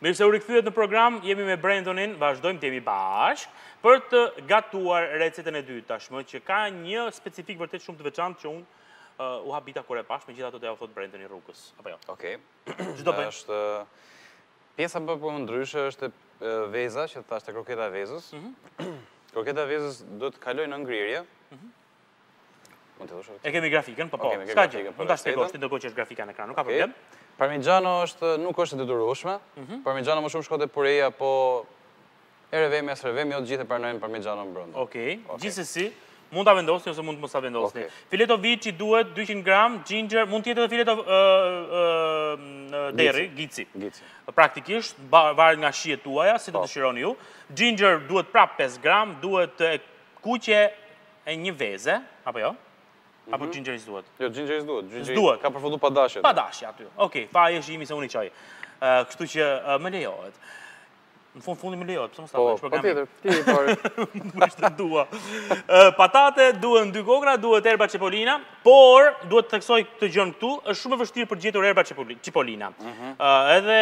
Mirë se u rikëthyet në program, jemi me Brendonin, vazhdojmë të jemi bashkë, për të gatuar recetën e dytë tashmë, që ka një specifik vërtet shumë të veçantë që unë u habita kur e pash, me gjitha të ja u thot Brendoni rrugës. Apo jo? Okej. Çdo bëjmë? Është pjesa më për ndryshe është veza, që thashtë kroketa e vezës. Kroketa e vezës do të kaloj në ngrirje. E kemi grafikën, po, s'ka gjë. Mund ta shpjegosh ti ndërkohë që është grafika në ekran, nuk ka problem. Parmigiano nuk është e detyrueshme. Parmigiano më shumë shkote pureja, po revemi as revemi, jo të gjithë e pranojnë parmigiano brenda. Okej. Gjithsesi, mund ta vendosni ose mund të mos ta vendosni. Fileto vici duhet 200 gram, ginger, mund të jetë edhe fileto deri, gici. Praktikisht, varet nga shijet tuaja, si të dëshironi ju. Ginger duhet prap 5 gram, duhet kuqe e një veze, apo jo? Apo gingeris duhet? Jo, gingeris duhet. Duhet. Ka përfundu pa dashje. Pa dashje aty. Okej, pa e shimi se unë i qaj. Kështu që më lejohet. Në fundi më lejohet, pëse më sta bëjsh programin? Po, ti i parë. Më dua. Patate, duhet 2 kokra, duhet erba cipollina, por duhet të theksoj këtë gjën këtu, është shumë e vështirë për gjetur erba cipollina. Edhe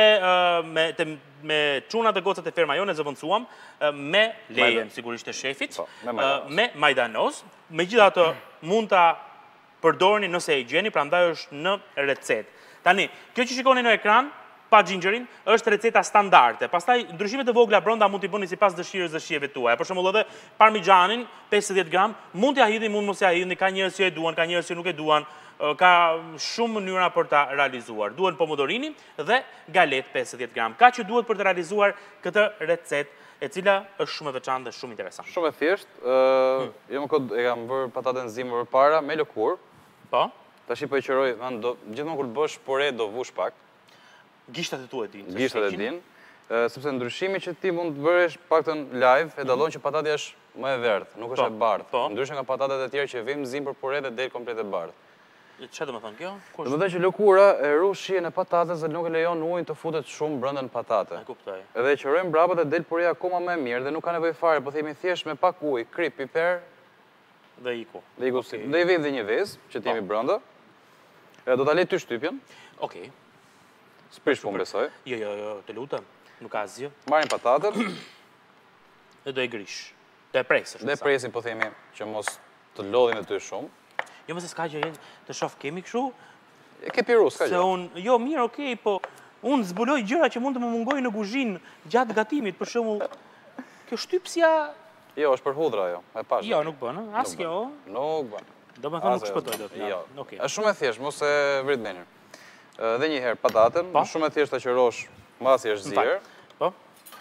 me çunat e gocat e fermajone zëvendësuam, me lejen sigurisht të shefit, me majdanoz, megjithatë mund ta përdorni nëse e gjeni, prandaj është në recetë. Tani, kjo që shikoni në ekran, pa gingerin, është receta standarde. Pastaj, ndryshimet e vogla brenda mund t'i bëni sipas dëshirës dhe shijeve tuaja. Për shembull edhe parmigianin, 50 gram, mund t'ja hidhni, mund mos ja hidhni, ka njerëz që e duan, ka njerëz që nuk e duan, ka shumë mënyra për ta realizuar. Duhen pomodorini dhe galet 50 gram. Ka që duhet për të realizuar këtë recetë, e cila është shumë e veçantë dhe shumë interesante. Shumë e thjeshtë. Jo më kod e kam bërë pataten zimë përpara me lëkurë. Po. Tash po e qëroj, gjithmonë kur të bësh pore do vush pak. Gishtat e tua e din. Gishtat e din. Sepse ndryshimi që ti mund të bëresh paktën live e dallon që patatja është më e verdhë, nuk është e bardhë. Ndryshe nga patatet e tjera që vim zimë për pore dhe del komplet e bardhë. Çfarë do të thonë kjo? Do të thotë që lëkura e rush shijen e patates dhe nuk e lejon ujin të futet shumë brenda në patate. E kuptoj. Edhe e qërojmë brapa dhe del pureja akoma më e mirë dhe nuk ka nevojë fare, po themi thjesht me pak ujë, krip, piper dhe iku. Dhe iku. Dhe i vë dhe një vezë që t'jemi brenda. Do ta lej ty shtypjen. Okej. Sprish po besoj. Jo, të lutem. Nuk ka asgjë. Marrim patatet. Dhe do e grish. Do e presësh. Dhe presim po themi që mos të lodhin aty shumë. Jo mëse s'ka gjë të shoh kemi kështu. E ke piru, s'ka gjë. Se unë, jo mirë, okej, po unë zbuloj gjëra që mund të më mungojnë në kuzhinë gjatë gatimit, për shembull, kjo shtypsja. Jo, është për hudhra ajo, e pash. Jo, nuk bën, as kjo. Nuk bën. Do të thonë nuk shpëtoj dot. Jo. Okej. Është shumë e thjeshtë, mos e vrit menër. Dhe një herë pataten, shumë e thjeshtë ta qërosh mbasi është zier. Po.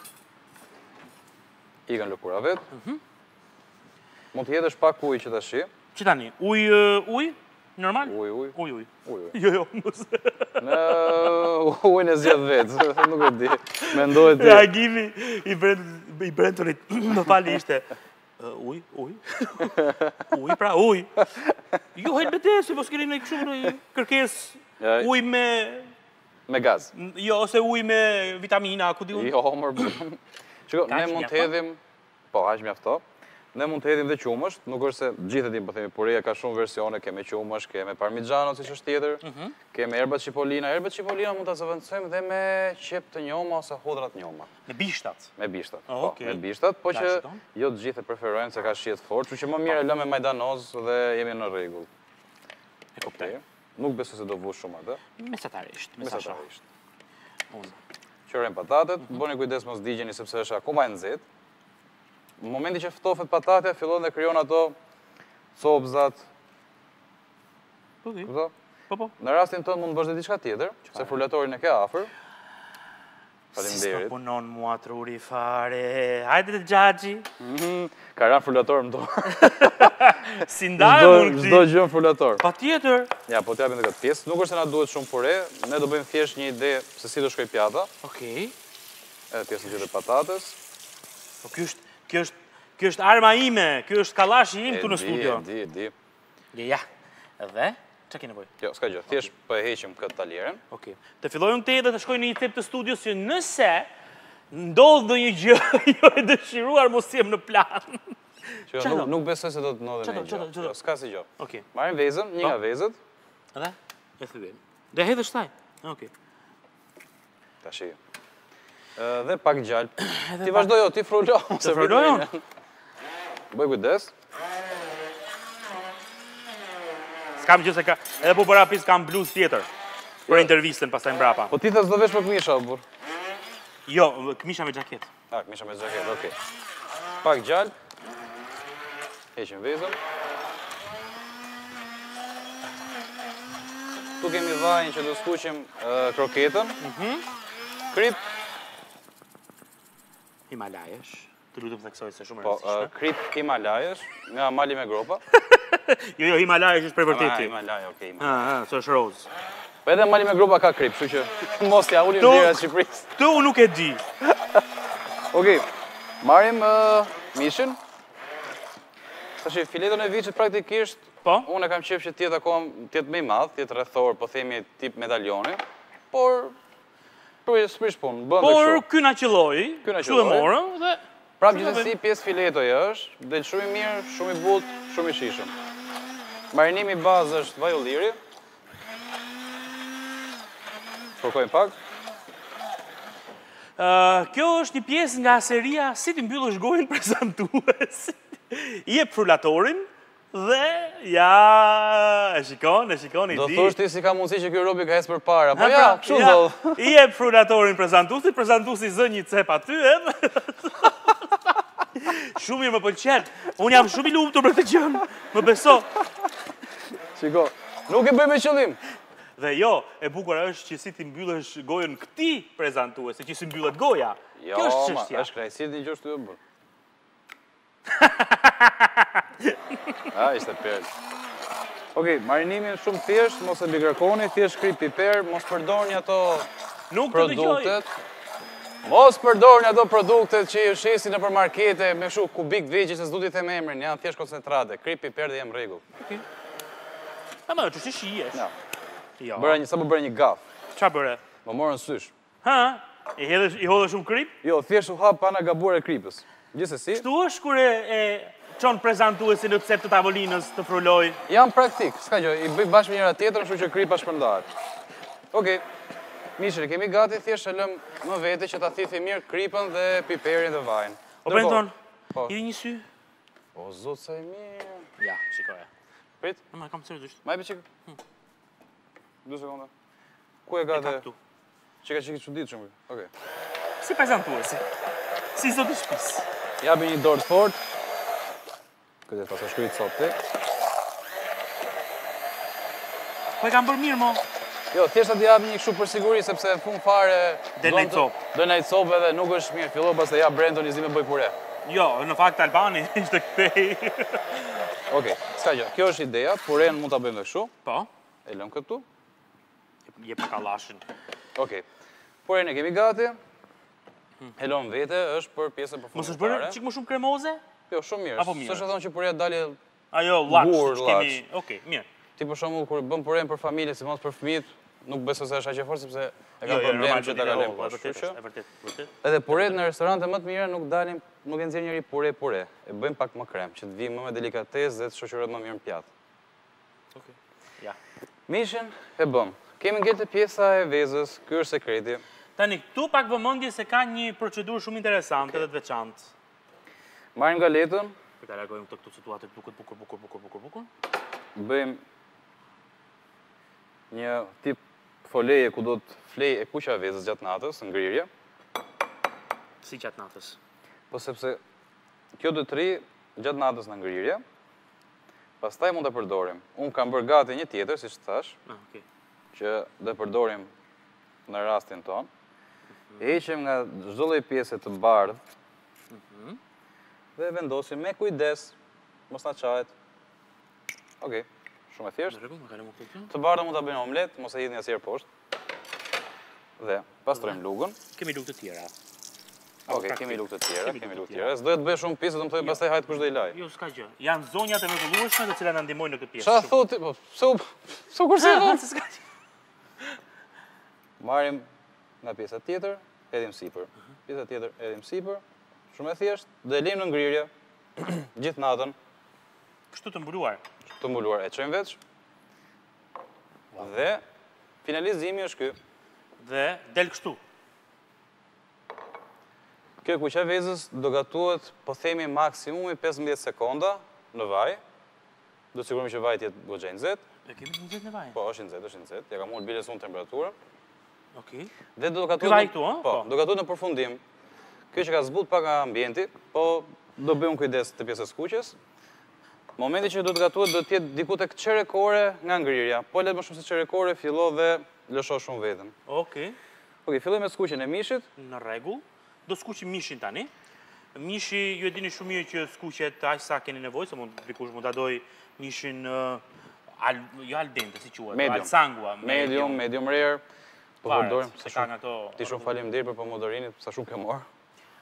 Ikën lëkura vet. Mund të hedhësh pak ujë që ta shi. Që tani, uj, normal? Uj. Jo, mos. Në ujën e zjedh vetë, nuk e di. Mendoj ti. Reagimi i Brentonit, më fali ishte, uj. Uj, pra, uj. Jo, hajtë betesi, mos keni në kështu kërkes uj me... Me gaz. Jo, ose uj me vitamina, ku di unë? Jo, mërë. Qëko, ne mund të hedhim... Po, aq mjafto. Ne mund të hedhim dhe qumësht, nuk është se gjithë e tim, po themi, pureja ka shumë versione, keme qumësht, keme parmigiano, si që është tjetër, keme erba cipollina. Erba cipollina mund të zëvendësojmë dhe me qep të njoma ose hodrat njoma. Me bishtat? Me bishtat, po, me bishtat, po që jo të gjithë e preferojnë se ka shiet fort, që më mirë e lë me majdanoz dhe jemi në rregull. E kuptoj. Nuk besoj se do vush shumë atë. Mesatarisht. Qërojmë patatet, bëni kujdes mos digjeni sepse është akoma e nxehtë. Në momenti që ftofet patatja, fillon dhe krijon ato copzat. Po. Në rastin tonë mund të bësh dhe diçka tjetër, se frulatorin e ke afër. Faleminderit. Si punon mua truri fare. Hajde të xhaxhi. Ka rënë frulator më dorë. Si ndahem unë këti? Çdo gjë në frulator. Patjetër. Ja, po t'japim edhe këtë pjesë. Nuk është se na duhet shumë pure, ne do bëjmë thjesht një ide se si do shkoj pjata. Okej. Edhe pjesën tjetër patates. Po kjo është arma ime, kjo është kallashi im këtu në studio. E di. Ja, edhe, që ke nevojë? Jo, s'ka gjë, thjesht po e heqim këtë talierën. Okej. Të filloj unë te dhe të shkoj në një cep të studios që nëse ndodh ndonjë gjë jo e dëshiruar mos jem në plan. Nuk besoj se do të ndodhe në gjë. Çfarë? S'ka si gjë. Okej. Marrim vezën, një nga vezët. Edhe? E thyem. Dhe hedhësh taj. Okej. Tashi. Dhe pak gjallë. Ti vazhdojo, ti frullo. Të frullojnë? Bëj kujdes. S'kam gjë se ka... Edhe po bëra pis kam bluz tjetër. Për intervistën pastaj mbrapa. Po ti thas do vesh me këmisha, burr. Jo, këmisha me xhaket. Këmisha me xhaket, okej. Pak gjallë. Heqim vezën. Tu kemi vajin që do skuqim kroketën. Krip. Himalajesh. Të lutem theksoj se shumë e Po, rëndësishme. krip Himalajesh, nga mali me gropa. Jo, Himalajesh është për vërtetë. Himalaj, okej. Himalaj. So është roz. Po edhe mali me gropa ka krip, kështu që mos ja ulin dera të Shqipërisë. Tu unë nuk e di. Okej. Marrim mishin. Tash fileton e viçit praktikisht, Po? unë e kam qef që tjetë më i madh, tjetë rrethor, po themi tip medaljoni, por s'prish punë, bën dhe Por kështu. ky na qelloi, Ky na kështu e qelloi. morëm dhe Prap gjithsesi pjesë filetoj është, del shumë i mirë, shumë i butë, shumë i shishëm. Marinimi bazë është vaj ulliri. Shpërkojmë pak. Kjo është një pjesë nga seria si ti mbyllësh gojën prezantues. I jep frulatorin dhe e shikon i Do di. thosh ti si ka mundësi që ky robi ka ecë përpara. Po ja, kështu ndodh. I jep frulatorin prezantuesi zë një cep aty edhe. Shumë mirë më pëlqen. Unë jam shumë i lumtur për këtë gjë. Më beso. Shiko, nuk e bëj me qëllim. Dhe jo, e bukur është që si ti mbyllësh gojën këtij prezantuesi, që si mbyllet goja. Jo, Kjo është çështja. është krajësi një gjë të bërë. Ishte perl. Okej, marinimi është shumë thjesht, mos e bigrakoni, thjesht krip piper, mos përdorni ato Nuk të dëgjoj. produktet. Mos përdorni ato produktet që ju shesin nëpër markete me kështu kubik vegjë që s'du t'i them emrin, janë thjesht koncentrate, krip piper dhe jam rregull. Ama ç'është shihesh? Ja. Jo. Sapo bëra një gaf. Çfarë bëre? Më morën sysh. Ha? I hodhe shumë krip? Jo, thjesht u hap pana gabuar e kripës. Gjithsesi, Kështu është kur e çon prezantuesi në cep të tavolinës të fruloj. jam praktik, s'ka gjë, i bëj bashkë me njëra tjetrën, kështu që kripa shpërndahet. Okej. Mishër, kemi gati, thjesht e lëm më vete që ta thithi mirë kripën dhe piperin dhe vajin. O Brenton, Po. i një sy? O, zotë sa e mirë. Ja, shikoja. Prit, Ma kam seriozisht. ma e për qikë. 2 sekonda. Ku e ka E ka dhe? këtu. Që ka qikë që ditë shumë. Okej. Si prezantuesi. Si zoti i shtëpisë. Jabi një dorë të fort. Këtë e pas e shkujtë sot ti. Po e kam bërë mirë, mo. Jo, thjesht atë jabi një kështu për siguri, sepse në fund fare... Del në i copë. Do në i copë edhe nuk është mirë. Fillo pas të ja Brenton i zi me bëj pure. Jo, në fakt Albani ishte kthej. Okej, s'ka gjë. Kjo është ideja, puren mund ta bëjmë dhe kështu. Po, E lëm këtu. jep kallashin. Okej. Puren e kemi gati. Helon vete është për pjesën Mos përfundimtare. është bërë çik më shumë kremoze? Jo, shumë mirë. Apo mirë? S'është thonë që purea dalë Ajo llaç, Gur, që kemi. llaç. Okej, mirë. ti për shembull kur bën puren për familje, sidomos për fëmijët, nuk besoj se është aq e fortë sepse e ka problem që ta kalojmë poshtë. Kështu që E vërtet. edhe puret në restorante më të mira nuk dalin, nuk e nxjerr njëri pure. E bëjmë pak më krem, që të vijë më me delikatesë dhe të shoqërohet më mirë në pjatë. Okej. Ja. Mishin e bëm. Kemi ngel te pjesa e vezës, ky është sekreti. Tani këtu pak vëmendje se ka një procedurë shumë interesante dhe të veçantë. Marrim galetën, Për ta largojmë këto situatë të bukur. bëjmë një tip foleje ku do të flej e kuqa e vezës gjatë natës, ngrirje. Si gjatë natës. Po sepse kjo do të rri gjatë natës në ngrirje. Pastaj mund ta përdorim. Unë kam bërë gati një tjetër, siç thash, Okej. që do e përdorim në rastin ton. Heqim nga çdo lloj pjese të bardhë. Dhe vendosim me kujdes, mos na çahet. Okej, shumë e Në thjeshtë. rregull, më kalojmë këtu. Të bardhën mund ta bëjmë omlet, mos e hidhni asnjëherë poshtë. Dhe pastrojmë lugën. Kemi lugë të tjera. Okej, kemi lugë të tjera, Kemi kemi lugë lugë të të tjera. S'do të bëj shumë pjesë, do të më thojë pastaj hajt kush do i laj. Jo, s'ka gjë. Janë zonjat e mrekullueshme të cilat na ndihmojnë në këtë pjesë. Çfarë thotë? Po, pse u kurse Ha, thot? s'ka gjë. Marrim nga pjesa tjetër, hedhim sipër. Pjesa tjetër hedhim sipër. Shumë e thjeshtë, do e lejmë në ngrirje gjithë natën, Kështu të mbuluar. të mbuluar e çojmë veç. Dhe finalizimi është ky. Dhe del kështu. Kjo kuqe vezës do gatuhet, po themi maksimumi 15 sekonda në vaj. Do të sigurojmë që vaji të jetë goxha i nxehtë. E kemi të nxehtë në vaj? Po, është i nxehtë. Ja kam marrë biles unë temperaturën. Okej. Dhe do gatuhet. Ky vaj këtu, ëh? Po, do gatuhet në përfundim. Kjo që ka zbut pak nga ambienti, po do bëjmë kujdes të pjesës kuqes. Momenti që do të gatuhet do të jetë diku tek çerekore nga ngrirja. Po le më shumë se çerekore, fillo dhe lësho shumë veten. Okej. Okej, fillojmë me skuqjen e mishit. Në rregull. Do skuqim mishin tani. Mishi, ju e dini shumë mirë që skuqet aq sa keni nevojë, se dikush mund ta doj mishin jo al dente, si quhet, al sangua, medium rare. Po përdorim sa shumë ato. Ti shumë faleminderit për pomodorinit, sa shumë ke marr.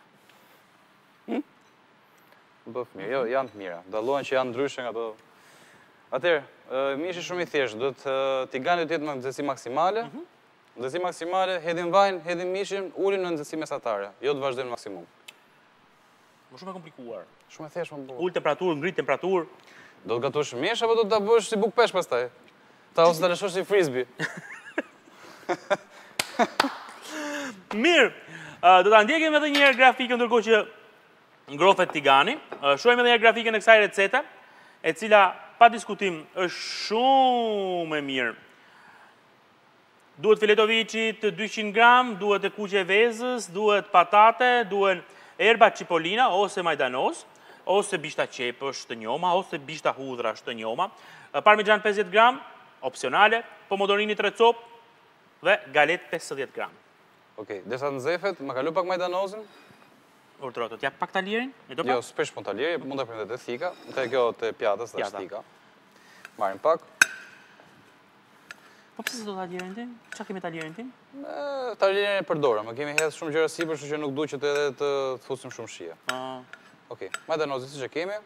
Bëf mirë, jo, janë të mira. Dallohen që janë ndryshe nga ato. Atëherë, mishi shumë i thjeshtë, do të tigani do të jetë në nxehtësi maksimale. Nxehtësi maksimale, hedhim vajin, hedhim mishin, ulim në nxehtësi mesatare, jo të vazhdojmë maksimum. Më shumë e komplikuar. Shumë e thjeshtë më bëu. Ul temperaturë, ngrit temperaturë. Do të gatosh mish apo do ta bësh si buk pesh pastaj? Ose ta lëshosh si frisbee. Mirë. Do ta ndjekim edhe një herë grafikën ndërkohë që ngrohet tigani. Shohim edhe një grafikën e kësaj recete, e cila pa diskutim është shumë e mirë. Duhet filetovici të 200 gram, duhet e kuqe vezës, duhet patate, duhet erba cipollina ose majdanoz, ose bishta qepësh të njoma, ose bishta hudhrash të njoma, parmigian 50 gram, opsionale, pomodorini 3 copë dhe galet 50 gram. Okej, desa të nxefet, më kalu pak majdanozin? Urdhëro, të jap pak talierin? Jo, s'pesh pun talieri, mund ta prem të thika, te kjo te pjatës është thika. Marrim pak. Po pse s'do talierin tim? Çka kemi talierin tim? Talierin e përdora, më kemi hedhë shumë gjëra sipër, kështu që nuk duhet që të edhe të fusim shumë shije. Okej, majdanozin siç e kemi.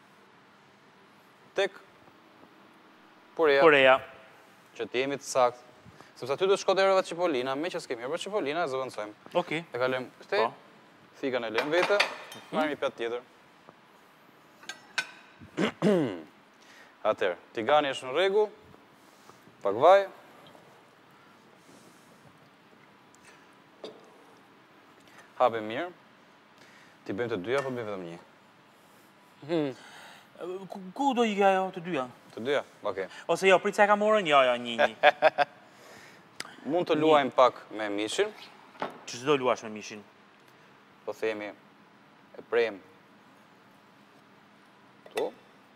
Tek pureja. Që të jemi të saktë. Sepse aty do të shkojë erba cipollina, me që s'kemi erba cipollina, e zëvendësojmë. Okej. E kalojmë këtej. Thikën e lëm vete. Marrim një pjatë tjetër. Atëherë, tigani është në rregull. Pak vaj. Hapem mirë. Ti bëjmë të dyja apo bëjmë vetëm një? Ku do ikë ajo të dyja? Të dyja? Okej. Ose jo, prit sa ka morën? Jo, një. Mund të luajmë pak me mishin. Që s'do luash me mishin? Po themi, e prem këtu.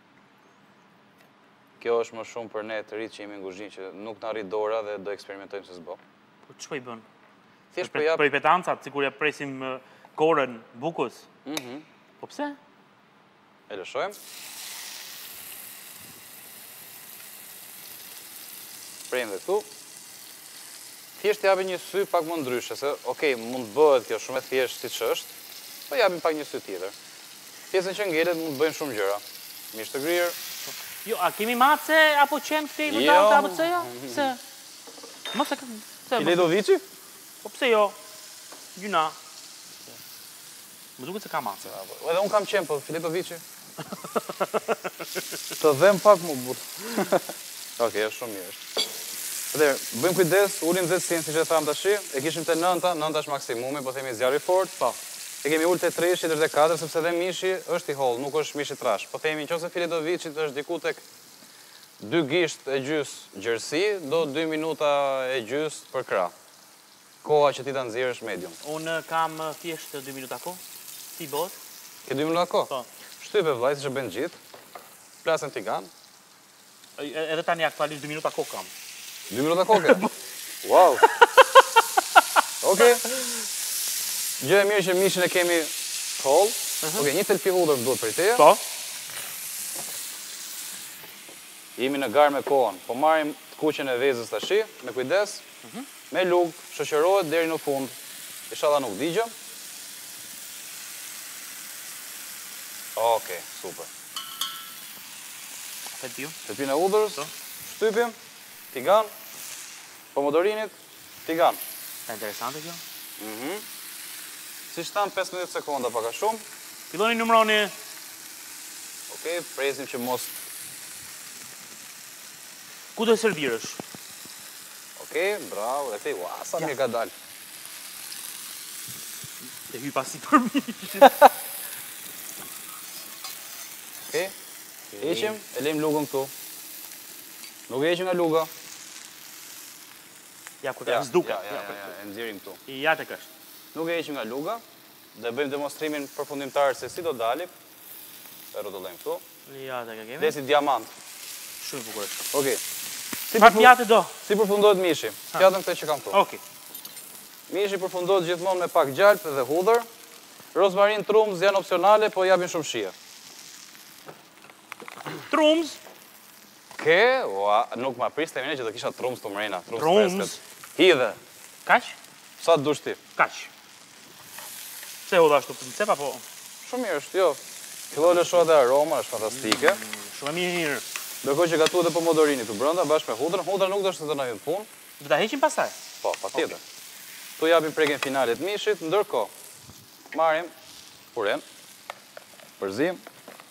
Kjo është më shumë për ne të rritë që jemi në kuzhinë, që nuk na rrit dora dhe do eksperimentojmë se s'bo. Po ç'po i bën? Thjesht po jap për petancat, sikur ja presim korën bukës. Po pse? E lëshojmë. Prem dhe këtu. Thjesht japim një sy pak më ndryshe, se okej, mund bëhet kjo shumë e thjesht siç është, po japim pak një sy tjetër. Pjesën që ngelet mund të bëjmë shumë gjëra. Mish të grirë. Jo, a kemi mace apo qenë këtej në dalë apo pse jo? Pse? Mos e pse? Filetovici? Po pse jo? Gjuna. Më duket se ka mace. Edhe un kam qenë, po filetovici. Të dhem pak më but. Okej, është shumë mirë. Atëherë, bëjmë kujdes, ulim nxehtësinë, siç e tham tash, e kishim te 9, 9 është maksimumi, po themi zjarri fort. Po. E kemi ulë te 3, është te 4, sepse edhe mishi është i holl, nuk është mish i trash. Po themi nëse filetovicit është diku tek 2 gisht e gjys gjerësi, do 2 minuta e gjys për krah. Koha që ti ta nxjerrësh medium. Unë kam thjesht 2 minuta kohë. Ti bëhet? Ke 2 minuta kohë? Po. Shtype vllai, siç e bën gjithë. Plasën tigan. Edhe tani aktualisht 2 minuta kohë kam. 2 minuta kohë? Wow! Okej. Gjë e mirë që mishin e kemi holl. Okej, një thelpi hudhër duhet prej teja. Po. Jemi në garë me kohën. Po marrim të kuqen e vezës tash, me kujdes. Me lugë, shoqërohet deri në fund. Inshallah nuk digjëm. Okej, super. Thelpin e hudhërës, shtypim, tigan, pomodorinit, tigan. E interesante kjo? Si shtam 15 sekonda paka shumë. Filloni numroni. Okej, presim që mos... Ku do e servirësh? Okej, bravo, e ti, sa mirë ka dalë. E hy pasi për mishit. Okej. Heqim, e lejmë lugën këtu. Nuk e heqim nga luga. Ja, kur ka zduka. Ja, e nxjerrim këtu. Ja tek është. Nuk e heqim nga luga, dhe bëjmë demonstrimin përfundimtar se si do dali. E rrotullojmë këtu. Ja tek e kemi. Dhe si diamant. Shumë bukur është. Okej. Çfarë pjatë do? Si përfundohet mishi? Pjatën këtë që kam këtu. Okej. Mishi përfundohet gjithmonë me pak gjalp dhe hudhër. Rozmarin, trumz janë opsionale, po japin shumë shije. Trumz. Nuk ma priste mine që do kisha trumz të mrena. Trumz. Hidhe. Kaq? Sa të dush ti? Kaq. Se u dha ashtu për cepa, po... Shumë mirë është, jo. Fillo lëshoa dhe aroma, është fantastike. Shumë mirë. Ndërkohë që gatu dhe pomodorini të brënda, bashkë me hudrën. Hudrën nuk do është të na vjen punë. Do ta heqim pastaj? Po, patjetër. Tu japim prekën finale të mishit, ndërkohë marrim puren, përzim.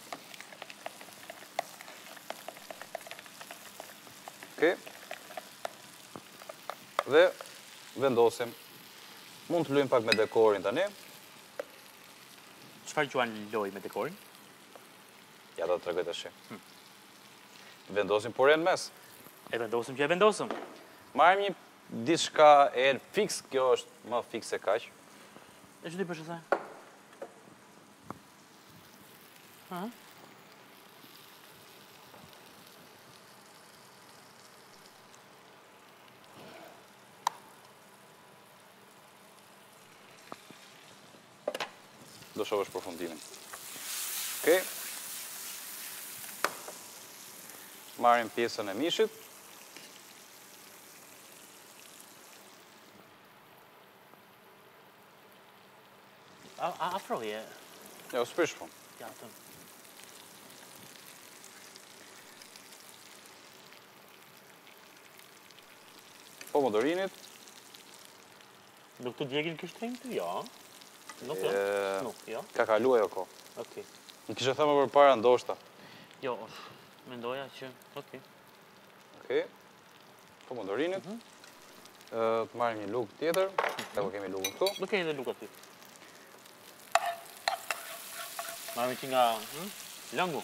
Okej. Dhe vendosim. Mund të luajmë pak me dekorin tani. Çfarë quan loj me dekorin? Ja do të tregoj tash. Vendosim puren mes. E vendosim që e vendosëm. Marrim një diçka e fiks, kjo është më fiks se kaq. E që ti përshë thaj? Do shohësh përfundimin. Okej. Marrim pjesën e mishit. Afroje. Jo, s'prish shumë. Ja, të... Pomodorinit. Nuk të djegin kështrim të? Ja. Nuk, ja. Ka kalu ajo ko. Okej. Më kishe thëmë për para ndoshta. Jo, mendoja që... Okej. Okej. Pomodorinit. Të marrim një lugë tjetër. Tako kemi lugën këtu. Do kemi edhe lugë aty. Marrim që nga lëngu.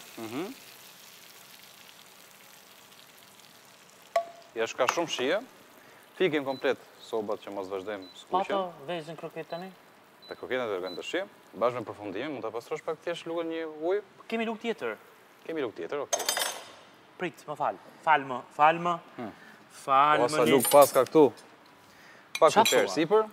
Ja shka shumë shije. Fikim komplet sobat që mos vazhdojmë skuqen. Pato vezën kroket tani? Te kroketën e dërgojmë të shije. Bashkë me përfundimin, mund të pastrosh pak thjesht lugën një ujë. Kemi lugë tjetër. Kemi lugë tjetër, okej. Prit, më falë. Falë më. Sa lugë pas ka këtu. Pak piper sipër.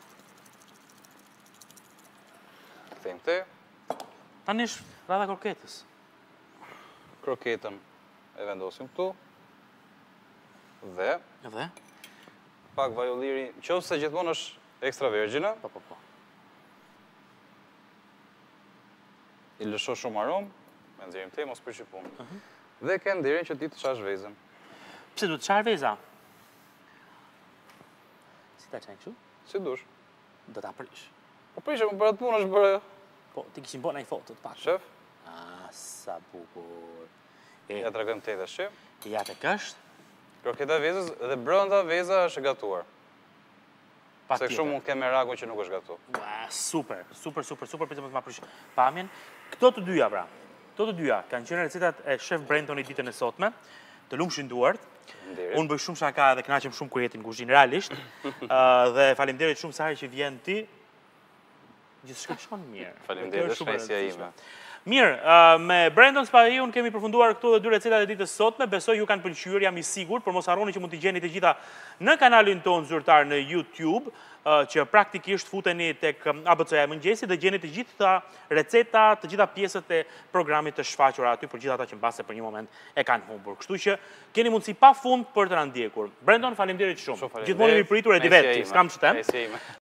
Kthejmë te. Tani është rradha kroketës. Kroketën e vendosim këtu. Dhe pak vaj ulliri, qoftë se gjithmonë është ekstra vergjina. Po. I lësho shumë aromë, me nxjerrim te, mos përqy punë. Dhe ke ndirin që ti të qash vezën. Pse du të qarë veza? Si ta qenë kështu? Si dush. Do ta prish. Po prishë, më për atë punë është bërë. Po, ti kishim bërë në i foto të pak. Shef? Sa bukur. Ja të regëm te dhe shef. Ja të kështë. Kroketa vezës dhe brënda veza është gatuar. Se shumë mund keme ragun që nuk është gatu. Super, pritë më të ma prish pamjen. Këto të dyja, pra. Këto të dyja kanë qenë recetat e Chef Brenton i ditën e sotme, të lumshin duart. Unë bëj shumë shaka dhe kënaqem shumë kur jetin kuzhinë realisht. Dhe faleminderit shumë sa herë që vjen ti. Gjithçka shkon mirë. Faleminderit, shpresja ime. Mirë, me Brenton Spahaiun kemi përfunduar këto dhe dy recetat e ditës sotme. Besoj ju kanë pëlqyer, jam i sigurt, por mos harroni që mund t'i gjeni të gjitha në kanalin tonë zyrtar në YouTube, që praktikisht futeni tek ABC-ja e mëngjesit dhe gjeni të gjitha receta, të gjitha pjesët e programit të shfaqura aty për gjitha ata që mbase për një moment e kanë humbur. Kështu që keni mundësi pafund për të na ndjekur. Brenton, faleminderit shumë. Gjithmonë jemi pritur e di vetë, s'kam ç'tem.